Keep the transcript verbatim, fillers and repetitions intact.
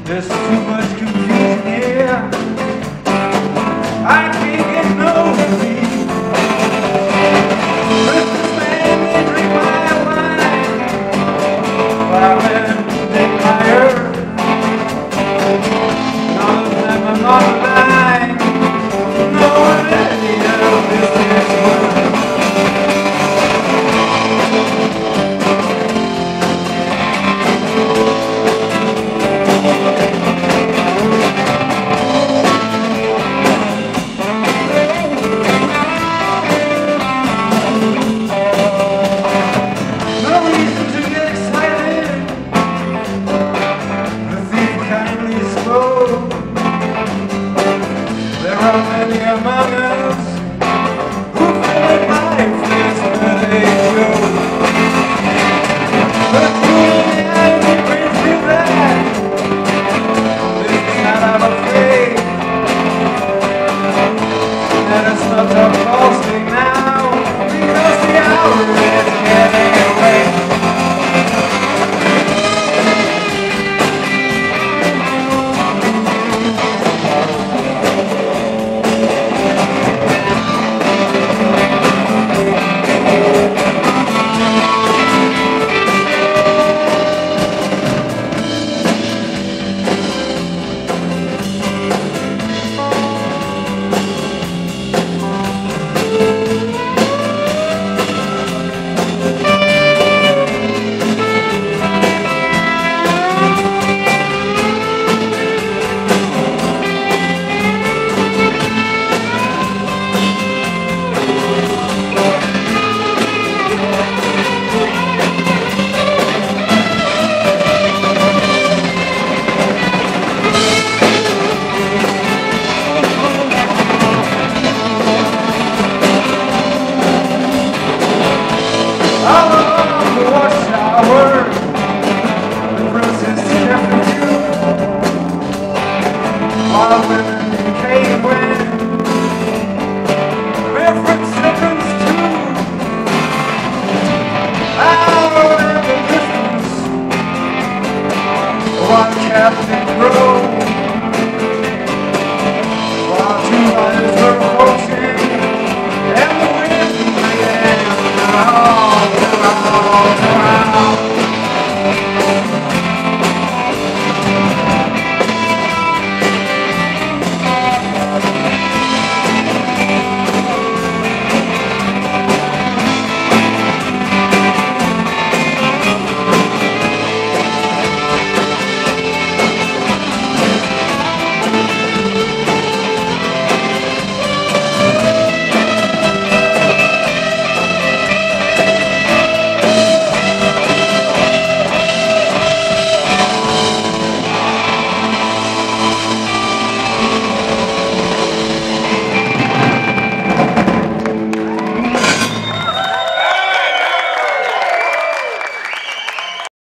There's too much confusion here. I can't get no sleep. Christmas man, they drink my wine. Firemen, they fire. None of them are not mine. No one any of this is mine. There are many among us who feel that life is but a joke. But Julian brings me back. This is not I'm afraid. And it's not a false thing now, because the hour is getting away. While women came when barefoot slippers too. Out in the distance, one Captain Crow.